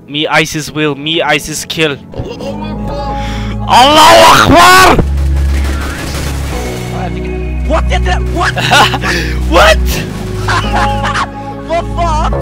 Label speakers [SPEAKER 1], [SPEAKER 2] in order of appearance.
[SPEAKER 1] Me ISIS will, me ISIS kill. Allahu Akbar!
[SPEAKER 2] What did that? What?
[SPEAKER 1] What?
[SPEAKER 2] What fuck?